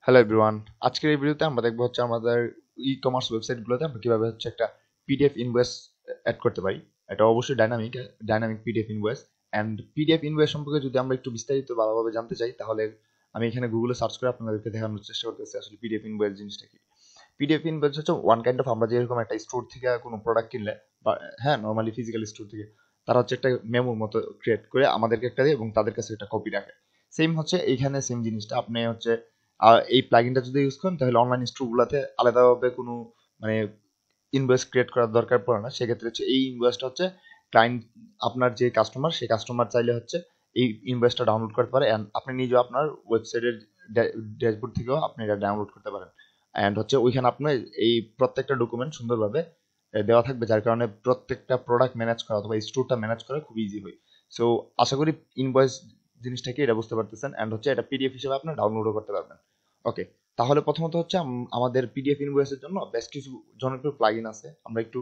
Hello everyone, আজকের এই ভিডিওতে আমরা দেখবো হচ্ছে আমাদের ই-কমার্স ওয়েবসাইটগুলোতে আমরা কিভাবে হচ্ছে একটা পিডিএফ ইনভয়েস অ্যাড করতে পারি। এটা অবশ্যই dynamic PDF invoice. And PDF invoice সম্পর্কে যদি আমরা একটু বিস্তারিত ভালোভাবে জানতে চাই, তাহলে আমি এখানে গুগলে সার্চ করে আপনাদেরকে দেখানোর চেষ্টা করতেছি আসলে পিডিএফ ইনভয়েস জিনিসটা কি। পিডিএফ ইনভয়েস হচ্ছে ওয়ান কাইন্ড অফ, আমরা যেরকম একটা স্টোর থেকে কোনো প্রোডাক্ট কিনলে বা হ্যাঁ নর্মালি ফিজিক্যাল স্টোর থেকে, তারা হচ্ছে একটা মেমোর মতো ক্রিয়েট করে আমাদেরকে একটা দিয়ে এবং তাদের কাছে একটা কপি রাখে। সেম হচ্ছে এইখানে সেম জিনিসটা আপনি হচ্ছে এই প্লাগইনটা যদি ইউজ করেন, তাহলে অনলাইন স্টোরগুলোতে আলাদাভাবে কোনো মানে ইনভয়েস ক্রিয়েট করার দরকার পড়ে না। সেক্ষেত্রে হচ্ছে এই ইনভয়েসটা হচ্ছে ক্লায়েন্ট, আপনার যে কাস্টমার, সেই কাস্টমার চাইলে হচ্ছে এই ইনভয়েসটা ডাউনলোড করতে পারে। অ্যান্ড আপনি নিজেও আপনার ওয়েবসাইটের ড্যাশবোর্ড থেকেও আপনি এটা ডাউনলোড করতে পারেন। অ্যান্ড হচ্ছে ওইখানে আপনার এই প্রত্যেকটা ডকুমেন্ট সুন্দরভাবে দেওয়া থাকবে, যার কারণে প্রত্যেকটা প্রোডাক্ট ম্যানেজ করা অথবা স্টোরটা ম্যানেজ করা খুব ইজি হয়। সো আশা করি ইনভয়েস জিনিসটাকে এটা বুঝতে পারতেছেন। অ্যান্ড হচ্ছে এটা পিডিএফ হিসেবে আপনি ডাউনলোডও করতে পারবেন। ওকে, তাহলে প্রথমত হচ্ছে আমাদের পিডিএফ ইনভয়েসের জন্য বেশ কিছু জনপ্রিয় প্লাগইন আছে। আমরা একটু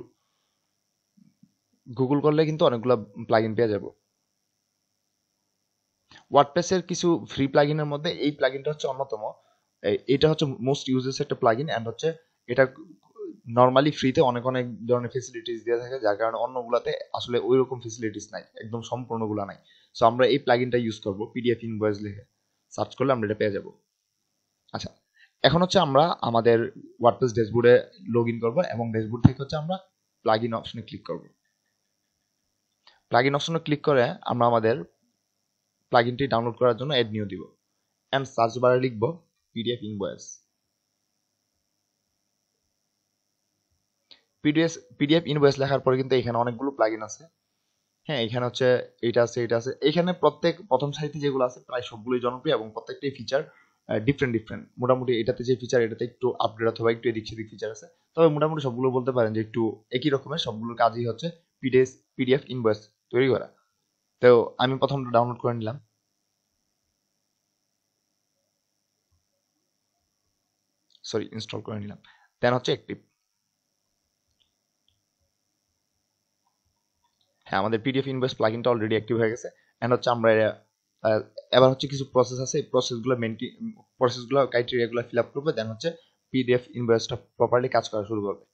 গুগল করলে কিন্তু অনেকগুলো প্লাগইন পেয়ে যাব। ওয়ার্ডপ্রেসের কিছু ফ্রি প্লাগইনের মধ্যে এই প্লাগইনটা হচ্ছে অন্যতম। এটা হচ্ছে মোস্ট ইউজেস একটা প্লাগইন। অ্যান্ড হচ্ছে এটা নর্মালি ফ্রিতে অনেক অনেক ধরনের ফেসিলিটিস দিয়ে থাকে, যার কারণে অন্যগুলাতে আসলে ওই রকম ফেসিলিটিস নাই, একদম সম্পূর্ণগুলো নাই। সো আমরা এই প্লাগইনটা ইউজ করব, পিডিএফ ইনভয়েস লিখে সার্চ করলে আমরা এটা পেয়ে যাব। আচ্ছা, এখন হচ্ছে আমরা আমাদের ওয়ার্ডপ্রেস ড্যাশবোর্ডে লগ ইন করবো এবং ড্যাশবোর্ড থেকে হচ্ছে আমরা প্লাগইন অপশনে ক্লিক করব। প্লাগইন অপশনে ক্লিক করে আমরা আমাদের প্লাগইনটি ডাউনলোড করার জন্য অ্যাড নিউ দিব। অ্যান্ড সার্চ বারে লিখব পিডিএফ ইনভয়েস। পিডিএফ ইনভয়েস লেখার পরে কিন্তু এখানে অনেকগুলো প্লাগইন আছে। হ্যাঁ, এখানে হচ্ছে এটা আছে, এটা আছে। এখানে প্রথম সারিতে যেগুলো আছে প্রায় সবগুলোই জনপ্রিয় এবং প্রত্যেকটাই ফিচার ডিফারেন্ট। মোটামুটি এটাতে যে ফিচার, এটাতে একটু আপগ্রেড অথবা একটু এদিক সেদিক ফিচার আছে। তবে মোটামুটি সবগুলো বলতে পারেন যে একটু একই রকমের, সবগুলোর কাজই হচ্ছে পিডিএফ ইনভয়েস তৈরি করা। তো আমি প্রথমটা ডাউনলোড করে নিলাম, ইনস্টল করে নিলাম। দেন হচ্ছে অ্যাক্টিভ। হ্যাঁ, আমাদের পিডিএফ ইনভয়েস প্লাগইনটা অলরেডি অ্যাক্টিভ হয়ে গেছে। এন্ড হচ্ছে আমরা এবার হচ্ছে কিছু প্রসেস আছে, এই প্রসেসগুলো ক্রাইটেরিয়াগুলো ফিল আপ করবে। দেন হচ্ছে পিডিএফ ইনভয়েসটা প্রপারলি কাজ করা শুরু করবে।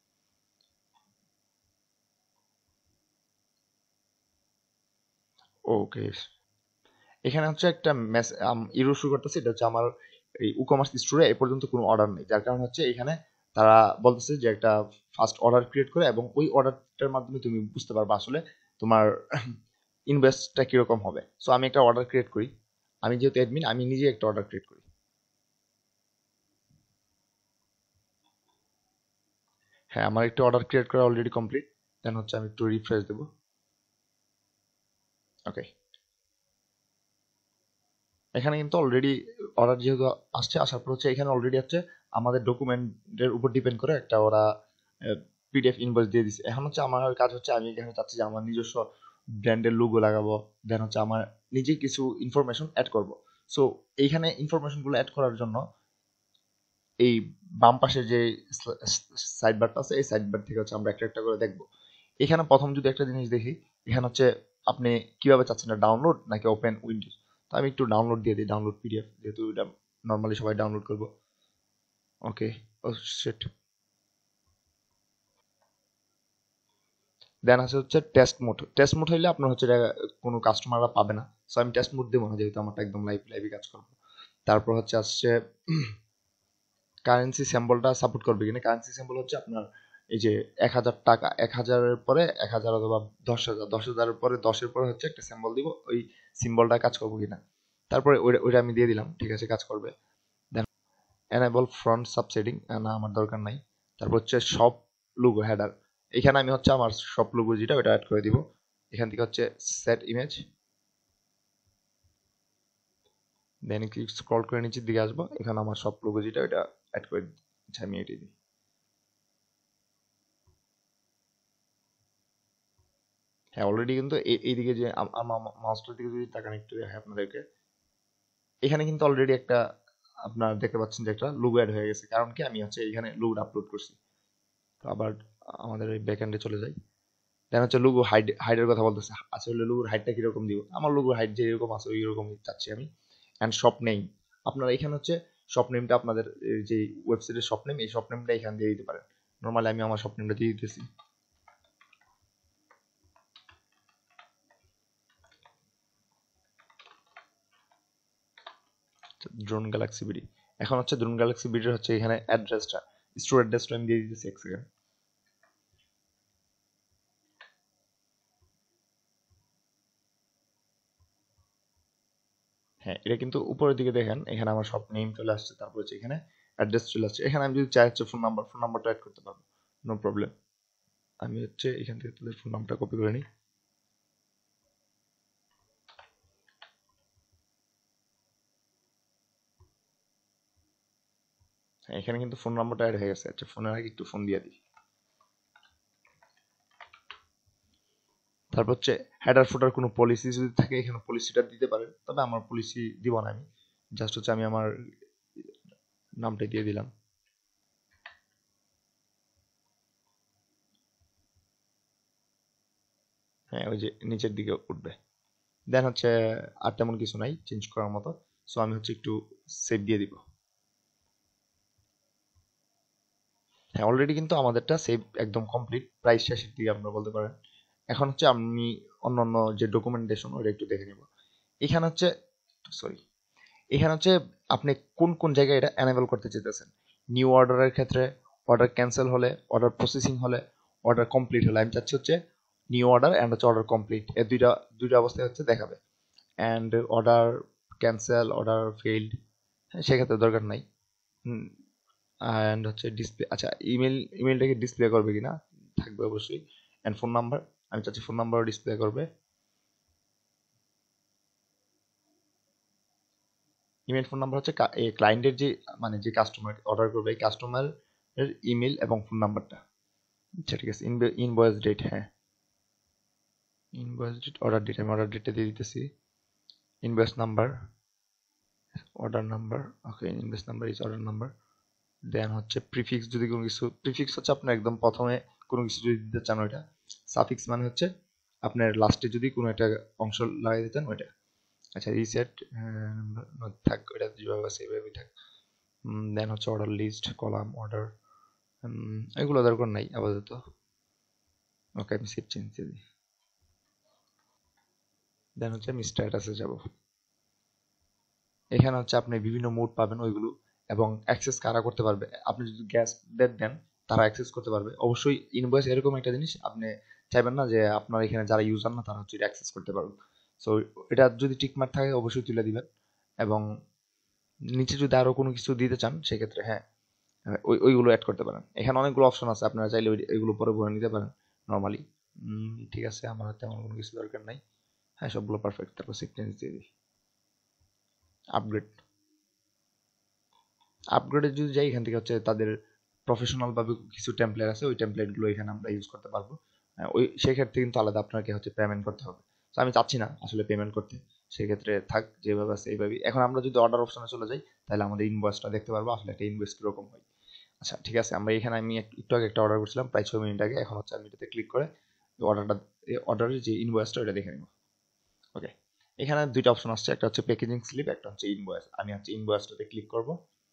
ওকে, এখানে হচ্ছে একটা ইরো শুরু করতেছে। এটা হচ্ছে আমার এই উকমার্স স্টোরে এ পর্যন্ত কোনো অর্ডার নেই, যার কারণে হচ্ছে এখানে তারা বলতেছে যে একটা ফার্স্ট অর্ডার ক্রিয়েট করে, এবং ওই অর্ডারটার মাধ্যমে তুমি বুঝতে পারবে আসলে তোমার ইনভেস্টটা কিরকম হবে। সো আমি একটা অর্ডার ক্রিয়েট করি। আমি যেহেতু অ্যাডমিন, আমি নিজে একটা অর্ডার ক্রিয়েট করি। হ্যাঁ, আমার একটা অর্ডার ক্রিয়েট করা অলরেডি কমপ্লিট। দেন হচ্ছে আমি একটু রিফ্রেশ দেবো। ওকে, এখানে কিন্তু অলরেডি অর্ডার যেহেতু আসছে, আসার পর হচ্ছে এখানে অলরেডি হচ্ছে আমাদের ডকুমেন্টের উপর ডিপেন্ড করে একটা ওরা পিডিএফ ইনভয়েস দিয়ে দিচ্ছে। এখন হচ্ছে আমার কাজ হচ্ছে, আমি এখানে চাচ্ছি যে আমার নিজস্ব ব্র্যান্ডের লোগো লাগাবো। দেন হচ্ছে আমার নিজে কিছু ইনফরমেশন অ্যাড করব। সো এইখানে ইনফরমেশনগুলো অ্যাড করার জন্য এই বাম পাশে যে সাইড বারটা আছে, এই সাইড বার থেকে হচ্ছে আমরা একটা একটা করে দেখবো। এখানে প্রথম যদি একটা জিনিস দেখি, এখানে হচ্ছে আপনি কিভাবে চাচ্ছেন, ডাউনলোড নাকি ওপেন উইন্ডোজ। তো আমি একটু ডাউনলোড দিয়ে দিই, ডাউনলোড পিডিএফ, যেহেতু এটা নর্মালি সবাই ডাউনলোড করবো। ওকে, ও শিট। দেন আছে হচ্ছে টেস্ট মোড হইলে আপনার হচ্ছে কোনো কাস্টমাররা পাবে না। সো আমি টেস্ট মোড দেবো না, যেহেতু আমারটা একদম লাইভে কাজ করবো। তারপর হচ্ছে আসছে কারেন্সি সিম্বলটা সাপোর্ট করবে কিনা। কারেন্সি সিম্বল হচ্ছে আপনার এই যে 1000 টাকা, 1000-এর পরে 1000 অথবা 10,000, 10,000-এর পরে 10-এর পরে হচ্ছে একটা সিম্বল দিব, ওই সিম্বলটা কাজ করবো কিনা। তারপরে ওইটা আমি দিয়ে দিলাম, ঠিক আছে, কাজ করবে। দেন এনেবল ফ্রন্ট সাবসেটিং, না আমার দরকার নাই। তারপর হচ্ছে সব লোগো হেডার, এখানে আমি হচ্ছে আমার সব লোগো যেটা ওটা অ্যাড করে দিব। এখান থেকে হচ্ছে set image, then click scroll করে নিচের দিকে আসবো, এখানে আমার সব লোগো যেটা ওটা অ্যাড করে দিচ্ছি, আমি এটি দিই। হ্যাঁ, অলরেডি কিন্তু এইদিকে যে আমার মাউসটার দিকে যদি তাকান একটু দেখাই আপনাদেরকে, এখানে কিন্তু অলরেডি একটা আপনার দেখতে পাচ্ছেন যে একটা লোগো অ্যাড হয়ে গেছে। কারণ কি, আমি হচ্ছে এখানে লোগো আপলোড করছি। তো আবার আমাদের এই ব্যাকএন্ডে চলে যাই। দেন হচ্ছে লোগো হাইটের কথা বলতেছে। আসলে লোগোর হাইটটা কিরকম দিব, আমার লোগোর হাইট যেরকম আছে ওই রকম চাচ্ছি আমি। অ্যান্ড শপ নেই, আপনার এখানে হচ্ছে শপ নেমটা আপনাদের যে ওয়েবসাইটের শপ নেম, এই শপ নেমটা এখান দিয়ে দিতে পারেন। নর্মালি আমি আমার শপ নেমটা দিয়ে দিতেছি। Drone galaxy BD. এখন হচ্ছে ড্রোন গ্যালাক্সি বিডির হচ্ছে এখানে অ্যাড্রেসটা, স্টোর অ্যাড্রেসটা আমি দিয়ে দিতেছি এক সেকেন্ড। হ্যাঁ, এটা কিন্তু উপরের দিকে দেখেন, এখানে আমার সব নেম চলে আসছে, তারপর হচ্ছে এখানে অ্যাড্রেস চলে আসছে। এখানে আমি যদি চাই হচ্ছে ফোন নাম্বারটা অ্যাড করতে পারবো, নো প্রবলেম। আমি হচ্ছে এখান থেকে তাদের ফোন নাম্বারটা কপি করে নিই। হ্যাঁ, এখানে কিন্তু ফোন নাম্বারটা অ্যাড হয়ে গেছে। আচ্ছা, ফোনের আগে একটু ফোন দিয়ে দিই। তারপর হচ্ছে হেডার ফুটার কোনো পলিসি যদি থাকে এখানে পলিসিটা দিতে পারেন, তবে আমার পলিসি দিব না, আমি জাস্ট হচ্ছে আমি আমার নামটাই দিয়ে দিলাম। হ্যাঁ, ওই যে নিচের দিকে উঠবে। দেন হচ্ছে আর তেমন কিছু নাই চেঞ্জ করার মতো। সো আমি হচ্ছে একটু সেভ দিয়ে দিব। হ্যাঁ, অলরেডি কিন্তু আমাদেরটা সেভ একদম কমপ্লিট, প্রায় শেষের দিকে আপনারা বলতে পারেন। এখন হচ্ছে আমি অন্যান্য যে ডকুমেন্টেশন ওটা একটু দেখে নিব। এখানে হচ্ছে সরি এখানে হচ্ছে আপনি কোন কোন জায়গায় এটা এনেবল করতে চাইতেছেন। নিউ অর্ডারের ক্ষেত্রে, অর্ডার ক্যান্সেল হলে, অর্ডার প্রসেসিং হলে, অর্ডার কমপ্লিট হলে আমি চাচ্ছি হচ্ছে নিউ অর্ডার অ্যান্ড হচ্ছে অর্ডার কমপ্লিট, এই দুইটা দুইটা অবস্থায় হচ্ছে দেখাবে। And order cancel, order failed, সেক্ষেত্রে দরকার নাই। অ্যান্ড হচ্ছে ডিসপ্লে, আচ্ছা ইমেলটাকে ডিসপ্লে করবে কিনা, থাকবে অবশ্যই। অ্যান্ড ফোন নাম্বার, আমি চাচ্ছি ফোন নাম্বারও ডিসপ্লে করবে। ইমেল ফোন নাম্বার হচ্ছে ক্লায়েন্টের যে মানে যে কাস্টমার অর্ডার করবে এই কাস্টমারের ইমেল এবং ফোন নাম্বারটা। আচ্ছা ঠিক আছে, ইনভয়েস ডেট, হ্যাঁ ইনভয়েস ডেট, অর্ডার ডেট, আমি অর্ডার ডেটটা দিয়ে দিতেছি। Invoice number, order number, okay invoice number is order number. Then হচ্ছে প্রিফিক্স, যদি কোনো কিছু প্রিফিক্স হচ্ছে আপনার একদম প্রথমে কোনো কিছু যদি দিতে চান ওইটা। সাফিক্স মানে হচ্ছে আপনার লাস্টে যদি কোনো একটা অংশ লাগাই দিতেন ওইটা। আচ্ছা রিসেট থাক, ওইটা যেভাবে আছে এইভাবেই থাক। দেন হচ্ছে অর্ডার লিস্ট, কলাম, অর্ডার, এগুলো দরকার নাই আপাতত। ওকে, আমি সেভ চেঞ্জ দিয়ে দিই। দেন হচ্ছে আমি স্ট্যাটাসে যাব। এখানে হচ্ছে আপনি বিভিন্ন মোড পাবেন ওইগুলো, এবং অ্যাক্সেস কারা করতে পারবে। আপনি যদি গ্যাসদের দেন তারা অ্যাক্সেস করতে পারবে। অবশ্যই ইনভয়েস এরকম একটা জিনিস, আপনি চাইবেন না যে আপনার এখানে যারা ইউজার না তারা হচ্ছে অ্যাক্সেস করতে পারবে। সো এটা যদি টিকমার্ক থাকে অবশ্যই তুলে দিবেন। এবং নিচে যদি আরো কোনো কিছু দিতে চান সেক্ষেত্রে হ্যাঁ ওইগুলো অ্যাড করতে পারেন। এখানে অনেকগুলো অপশন আছে, আপনারা চাইলে এগুলো পরে ভরে নিতে পারেন নর্মালি। ঠিক আছে, আমার তেমন কোনো কিছু দরকার নাই। হ্যাঁ, সবগুলো পারফেক্ট। তারপর সেভ দিয়ে দিই। আপগ্রেড, আপগ্রেডে যদি যাই এখান থেকে হচ্ছে তাদের প্রফেশনাল ভাবে কিছু টেমপ্লেট আছে, ওই টেমপ্লেটগুলো এখানে আমরা ইউজ করতে পারবো। ওই সেক্ষেত্রে কিন্তু আলাদা আপনাকে হচ্ছে পেমেন্ট করতে হবে। তো আমি চাচ্ছি না আসলে পেমেন্ট করতে, সেক্ষেত্রে থাক যেভাবে আছে এইভাবেই। এখন আমরা যদি অর্ডার অপশনে চলে যাই তাহলে আমাদের ইনভয়েসটা দেখতে পারবো আসলে একটা ইনভয়েস কিরকম হয়। আচ্ছা ঠিক আছে, আমরা এখানে আমি একটু আগে একটা অর্ডার করছিলাম প্রায় 6 মিনিট আগে। এখন হচ্ছে আমি এটাতে ক্লিক করে অর্ডারের যে ইনভয়েসটা ওটা দেখে নিব। ওকে, এখানে দুইটা অপশন আসছে, একটা হচ্ছে প্যাকেজিং স্লিপ, একটা হচ্ছে ইনভয়েস। আমি হচ্ছে ইনভয়েসটাতে ক্লিক করব।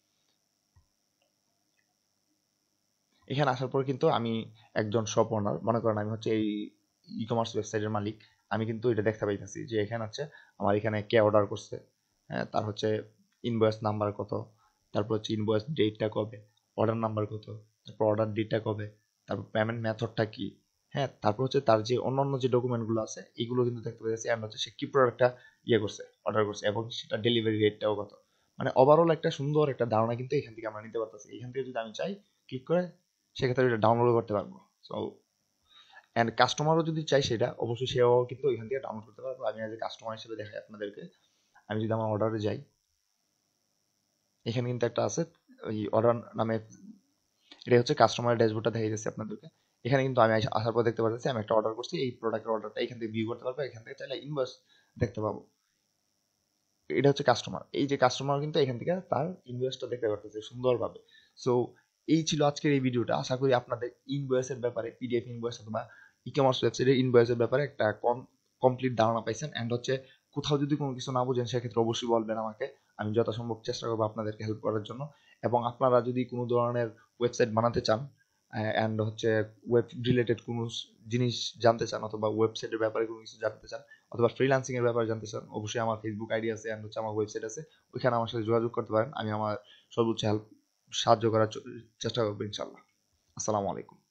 এখানে আসার পর কিন্তু আমি একজন শপ ওনার, মনে করেন আমি হচ্ছে এই ই কমার্স ওয়েবসাইটের মালিক। আমি কিন্তু এটা দেখতে পাইতেছি যে এখানে হচ্ছে আমার এখানে কে অর্ডার করছে, হ্যাঁ, তার হচ্ছে ইনভয়েস নাম্বার কত, তারপর হচ্ছে ইনভয়েস ডেটটা কবে, অর্ডার নাম্বার কত, তারপর অর্ডার ডেটটা কবে, তারপর পেমেন্ট মেথডটা কি, হ্যাঁ, তারপর হচ্ছে তার যে অন্যান্য যে ডকুমেন্টগুলো আছে এগুলো কিন্তু দেখতে পাইতেছি। এন্ড হচ্ছে সে কি প্রোডাক্টটা ইয়ে করছে, অর্ডার করছে, এবং সেটা ডেলিভারি রেটটাও কত। মানে ওভারঅল একটা সুন্দর একটা ধারণা কিন্তু এখান থেকে আমরা নিতে পারতেছি। এখান থেকে যদি আমি চাই ক্লিক করে সেক্ষেত্রে এটা ডাউনলোড করতে পারবো। সো অ্যান্ড কাস্টমারও যদি চাই সেটা অবশ্যই সেও কিন্তু এখান থেকে ডাউনলোড করতে পারবো। আমি আজ কাস্টমার হিসেবে দেখাই আপনাদেরকে। আমি যদি আমার অর্ডারে যাই, এখানে কিন্তু একটা আছে ওই অর্ডার নামে, এটা হচ্ছে কাস্টমার ড্যাশবোর্ডটা দেখাই যাচ্ছে আপনাদেরকে। এখানে কিন্তু আমি আসার পর দেখতে পাচ্ছি আমি একটা অর্ডার করছি, এই প্রোডাক্টের অর্ডারটা এখান থেকে ভিউ করতে পারবো, এখান থেকে চাইলে ইনভয়েস দেখতে পাবো। এটা হচ্ছে কাস্টমার, এই যে কাস্টমার কিন্তু এখান থেকে তার ইনভয়েসটা দেখতে পারতেছে সুন্দরভাবে। সো এই ছিল আজকের এই ভিডিওটা। আশা করি আপনাদের ইনভয়েসের ব্যাপারে, পিডিএফ ইনভয়েস অথবা ই কমার্স ওয়েবসাইটের ইনভয়েসের ব্যাপারে একটা কমপ্লিট ধারণা পাইছেন। অ্যান্ড হচ্ছে কোথাও যদি কোনো কিছু না বুঝেন সেক্ষেত্রে অবশ্যই বলবেন আমাকে, আমি যথাসম্ভব চেষ্টা করবো আপনাদেরকে হেল্প করার জন্য। এবং আপনারা যদি কোনো ধরনের ওয়েবসাইট বানাতে চান অ্যান্ড হচ্ছে ওয়েব রিলেটেড কোনো জিনিস জানতে চান, অথবা ওয়েবসাইটের ব্যাপারে কোনো কিছু জানতে চান, অথবা ফ্রিল্যান্সিং এর ব্যাপারে জানতে চান, অবশ্যই আমার ফেসবুক আইডি আছে অ্যান্ড হচ্ছে আমার ওয়েবসাইট আছে, ওইখানে আমার সাথে যোগাযোগ করতে পারেন। আমি আমার সর্বোচ্চ হেল্প সাহায্য করার চেষ্টা করবো ইনশাল্লাহ। আসসালামু আলাইকুম।